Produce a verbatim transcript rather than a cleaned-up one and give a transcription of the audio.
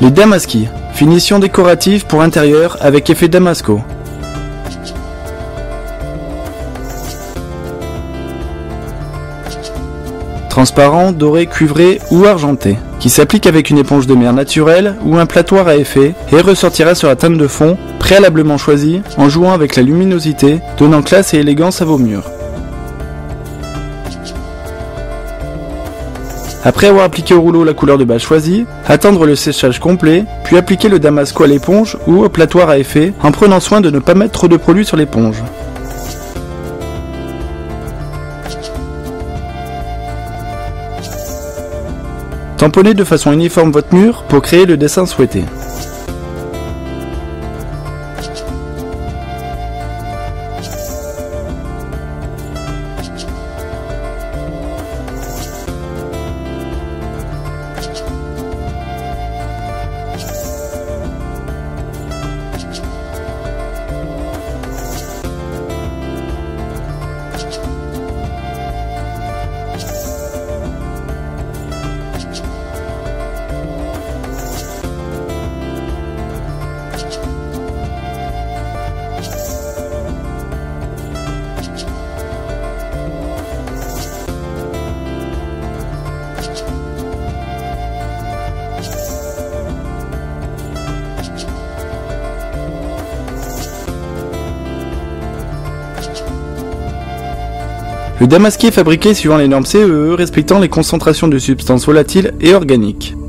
Les damaskis, finition décorative pour intérieur avec effet damasco. Transparent, doré, cuivré ou argenté, qui s'applique avec une éponge de mer naturelle ou un platoir à effet et ressortira sur la teinte de fond, préalablement choisie, en jouant avec la luminosité, donnant classe et élégance à vos murs. Après avoir appliqué au rouleau la couleur de base choisie, attendre le séchage complet, puis appliquer le damasco à l'éponge ou au platoir à effet, en prenant soin de ne pas mettre trop de produit sur l'éponge. Tamponnez de façon uniforme votre mur pour créer le dessin souhaité. Le damaski est fabriqué suivant les normes C E E respectant les concentrations de substances volatiles et organiques.